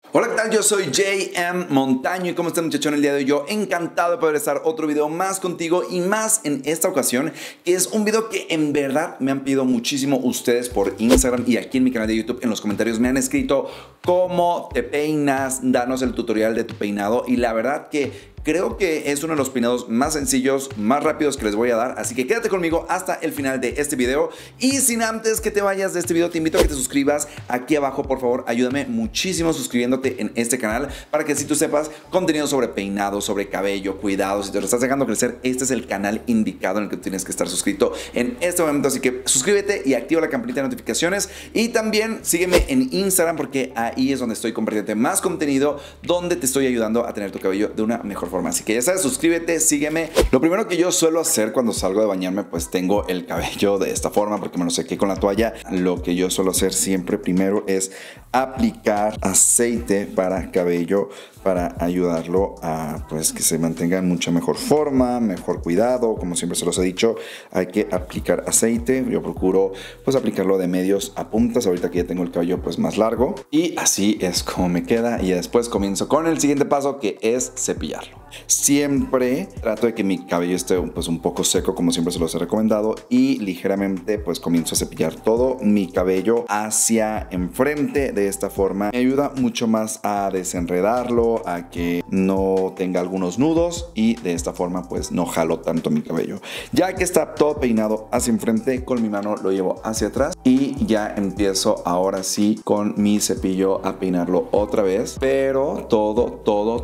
Hola, ¿qué tal? Yo soy JM Montaño y ¿cómo estás, muchachón? El día de hoy yo encantado de poder estar otro video más contigo y más en esta ocasión, que es un video que en verdad me han pedido muchísimo ustedes por Instagram y aquí en mi canal de YouTube. En los comentarios me han escrito cómo te peinas, danos el tutorial de tu peinado y la verdad que creo que es uno de los peinados más sencillos, más rápidos que les voy a dar, así que quédate conmigo hasta el final de este video. Y sin antes que te vayas de este video, te invito a que te suscribas aquí abajo, por favor, ayúdame muchísimo suscribiéndote en este canal para que así tú sepas contenido sobre peinado, sobre cabello, cuidado. Si te lo estás dejando crecer, este es el canal indicado en el que tienes que estar suscrito en este momento, así que suscríbete y activa la campanita de notificaciones y también sígueme en Instagram porque ahí es donde estoy compartiendo más contenido, donde te estoy ayudando a tener tu cabello de una mejor forma. Así que ya sabes, suscríbete, sígueme. Lo primero que yo suelo hacer cuando salgo de bañarme, pues tengo el cabello de esta forma porque me lo sequé con la toalla. Lo que yo suelo hacer siempre primero es aplicar aceite para cabello para ayudarlo a pues que se mantenga en mucha mejor forma, mejor cuidado. Como siempre se los he dicho, hay que aplicar aceite. Yo procuro pues aplicarlo de medios a puntas, ahorita que ya tengo el cabello pues más largo, y así es como me queda. Y después comienzo con el siguiente paso, que es cepillarlo. Siempre trato de que mi cabello esté pues un poco seco, como siempre se los he recomendado, y ligeramente pues comienzo a cepillar todo mi cabello hacia enfrente. De esta forma me ayuda mucho más a desenredarlo, a que no tenga algunos nudos, y de esta forma pues no jalo tanto mi cabello. Ya que está todo peinado hacia enfrente, con mi mano lo llevo hacia atrás y ya empiezo ahora sí con mi cepillo a peinarlo otra vez, pero todo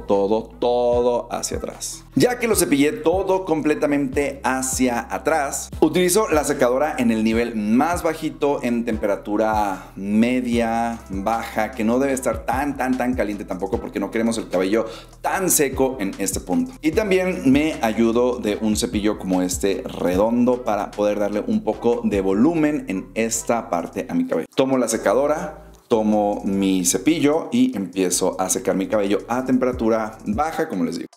hacia atrás. Ya que lo cepillé todo completamente hacia atrás, utilizo la secadora en el nivel más bajito, en temperatura media, baja, que no debe estar tan caliente tampoco, porque no queremos el cabello tan seco en este punto. Y también me ayudo de un cepillo como este redondo para poder darle un poco de volumen en esta parte a mi cabello. Tomo la secadora, tomo mi cepillo y empiezo a secar mi cabello a temperatura baja, como les digo.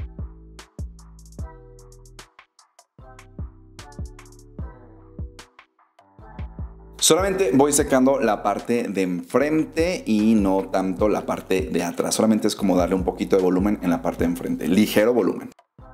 Solamente voy secando la parte de enfrente y no tanto la parte de atrás. Solamente es como darle un poquito de volumen en la parte de enfrente. Ligero volumen.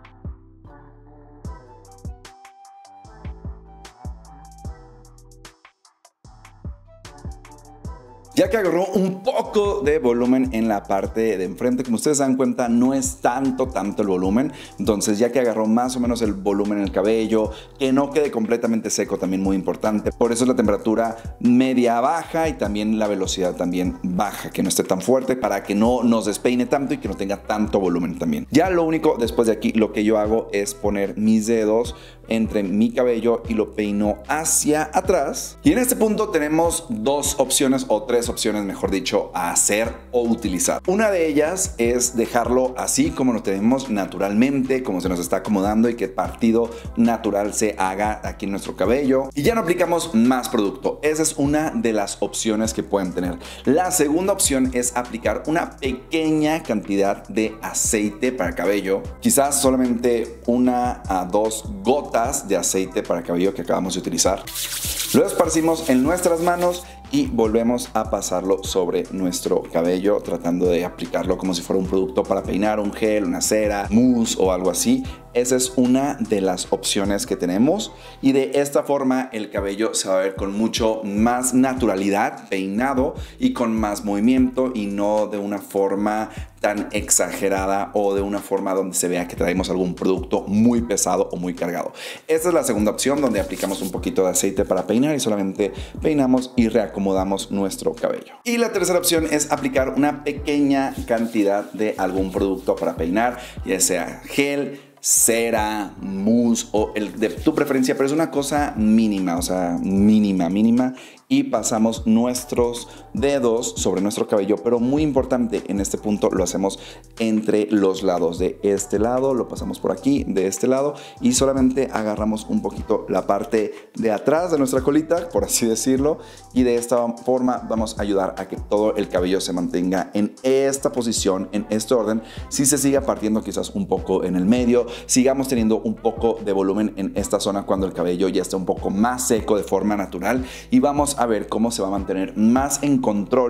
Ya que agarró un poco de volumen en la parte de enfrente, como ustedes se dan cuenta, no es tanto el volumen. Entonces, ya que agarró más o menos el volumen en el cabello, que no quede completamente seco, también muy importante. Por eso es la temperatura media baja y también la velocidad también baja, que no esté tan fuerte para que no nos despeine tanto y que no tenga tanto volumen también. Ya lo único después de aquí, lo que yo hago es poner mis dedos entre mi cabello y lo peino hacia atrás. Y en este punto tenemos dos opciones, o tres opciones mejor dicho, a hacer o utilizar. Una de ellas es dejarlo así como lo tenemos naturalmente, como se nos está acomodando, y que el partido natural se haga aquí en nuestro cabello y ya no aplicamos más producto. Esa es una de las opciones que pueden tener. La segunda opción es aplicar una pequeña cantidad de aceite para cabello, quizás solamente 1 a 2 gotas de aceite para cabello que acabamos de utilizar. Lo esparcimos en nuestras manos y volvemos a pasarlo sobre nuestro cabello, tratando de aplicarlo como si fuera un producto para peinar, un gel, una cera, mousse o algo así. Esa es una de las opciones que tenemos, y de esta forma el cabello se va a ver con mucho más naturalidad, peinado y con más movimiento, y no de una forma tan exagerada o de una forma donde se vea que traemos algún producto muy pesado o muy cargado. Esta es la segunda opción, donde aplicamos un poquito de aceite para peinar y solamente peinamos y reacomodamos nuestro cabello. Y la tercera opción es aplicar una pequeña cantidad de algún producto para peinar, ya sea gel, cera, mousse o el de tu preferencia, pero es una cosa mínima, o sea, mínima, y pasamos nuestros dedos sobre nuestro cabello, pero muy importante en este punto, lo hacemos entre los lados. De este lado lo pasamos por aquí, de este lado, y solamente agarramos un poquito la parte de atrás de nuestra colita, por así decirlo, y de esta forma vamos a ayudar a que todo el cabello se mantenga en esta posición, en este orden. Si se siga partiendo quizás un poco en el medio, sigamos teniendo un poco de volumen en esta zona cuando el cabello ya está un poco más seco de forma natural, y vamos a ver cómo se va a mantener más en control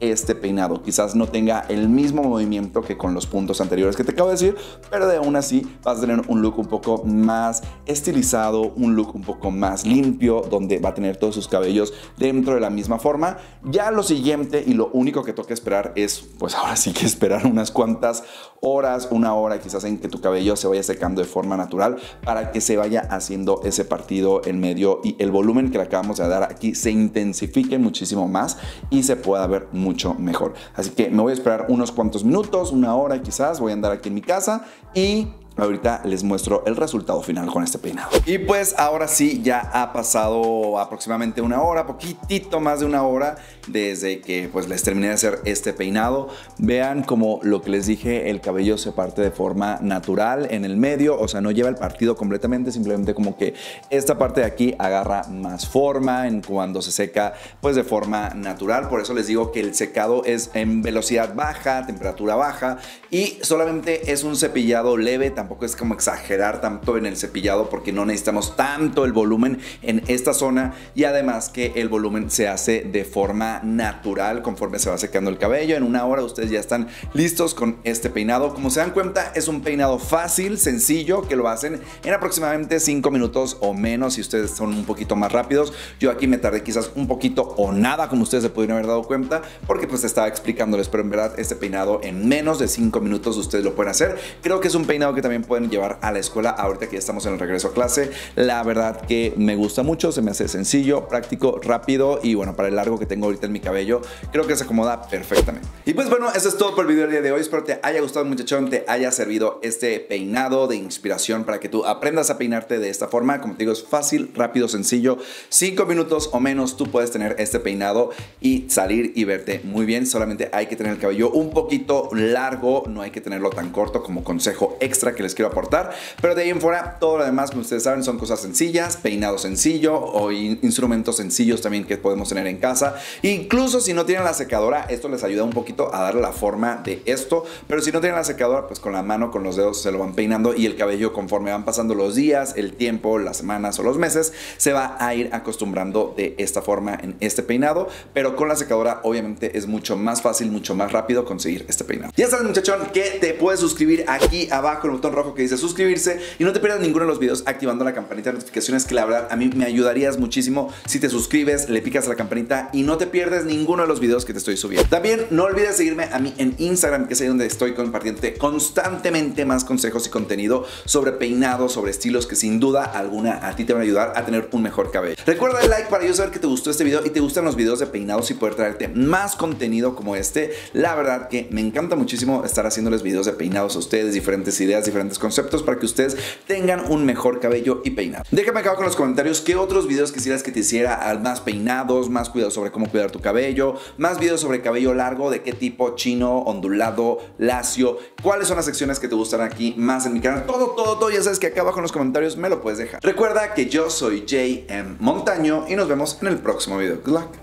este peinado. Quizás no tenga el mismo movimiento que con los puntos anteriores que te acabo de decir, pero de aún así vas a tener un look un poco más estilizado, un look un poco más limpio, donde va a tener todos sus cabellos dentro de la misma forma. Ya lo siguiente y lo único que toca esperar es, pues ahora sí que esperar unas cuantas horas, una hora quizás, en que tu cabello se vaya secando de forma natural para que se vaya haciendo ese partido en medio y el volumen que le acabamos de dar aquí se intensifique muchísimo más y se pueda ver mucho mejor. Así que me voy a esperar unos cuantos minutos, una hora quizás, voy a andar aquí en mi casa y ahorita les muestro el resultado final con este peinado. Y pues ahora sí, ya ha pasado aproximadamente una hora, poquitito más de una hora desde que pues les terminé de hacer este peinado. Vean como lo que les dije, el cabello se parte de forma natural en el medio, o sea, no lleva el partido completamente, simplemente como que esta parte de aquí agarra más forma en cuando se seca pues de forma natural. Por eso les digo que el secado es en velocidad baja, temperatura baja y solamente es un cepillado leve. Tampoco es como exagerar tanto en el cepillado porque no necesitamos tanto el volumen en esta zona y además que el volumen se hace de forma natural conforme se va secando el cabello. En una hora ustedes ya están listos con este peinado. Como se dan cuenta, es un peinado fácil, sencillo, que lo hacen en aproximadamente 5 minutos o menos si ustedes son un poquito más rápidos. Yo aquí me tardé quizás un poquito o nada, como ustedes se pudieron haber dado cuenta, porque pues estaba explicándoles, pero en verdad este peinado en menos de 5 minutos ustedes lo pueden hacer. Creo que es un peinado que también pueden llevar a la escuela ahorita que ya estamos en el regreso a clase. La verdad que me gusta mucho, se me hace sencillo, práctico, rápido y bueno, para el largo que tengo ahorita en mi cabello, creo que se acomoda perfectamente. Y pues bueno, eso es todo por el video del día de hoy. Espero te haya gustado, muchachón, te haya servido este peinado de inspiración para que tú aprendas a peinarte de esta forma. Como te digo, es fácil, rápido, sencillo. 5 minutos o menos tú puedes tener este peinado y salir y verte muy bien. Solamente hay que tener el cabello un poquito largo, no hay que tenerlo tan corto, como consejo extra que les quiero aportar, pero de ahí en fuera todo lo demás, como ustedes saben, son cosas sencillas, peinado sencillo o instrumentos sencillos también que podemos tener en casa. Incluso si no tienen la secadora, esto les ayuda un poquito a darle la forma de esto, pero si no tienen la secadora, pues con la mano, con los dedos se lo van peinando y el cabello, conforme van pasando los días, el tiempo, las semanas o los meses, se va a ir acostumbrando de esta forma en este peinado, pero con la secadora obviamente es mucho más fácil, mucho más rápido conseguir este peinado. Ya sabes, muchachón, que te puedes suscribir aquí abajo, el botón rojo que dice suscribirse, y no te pierdas ninguno de los videos activando la campanita de notificaciones, que la verdad a mí me ayudarías muchísimo si te suscribes, le picas a la campanita y no te pierdes ninguno de los videos que te estoy subiendo. También no olvides seguirme a mí en Instagram, que es ahí donde estoy compartiéndote constantemente más consejos y contenido sobre peinados, sobre estilos que sin duda alguna a ti te van a ayudar a tener un mejor cabello. Recuerda el like para yo saber que te gustó este video y te gustan los videos de peinados y poder traerte más contenido como este. La verdad que me encanta muchísimo estar haciéndoles videos de peinados a ustedes, diferentes ideas, diferentes conceptos para que ustedes tengan un mejor cabello y peinado. Déjame acá abajo en los comentarios qué otros videos quisieras que te hiciera, más peinados, más cuidados sobre cómo cuidar tu cabello, más videos sobre cabello largo, de qué tipo, chino, ondulado, lacio, cuáles son las secciones que te gustan aquí más en mi canal. Todo, ya sabes que acá abajo en los comentarios me lo puedes dejar. Recuerda que yo soy JM Montaño y nos vemos en el próximo video. Good luck.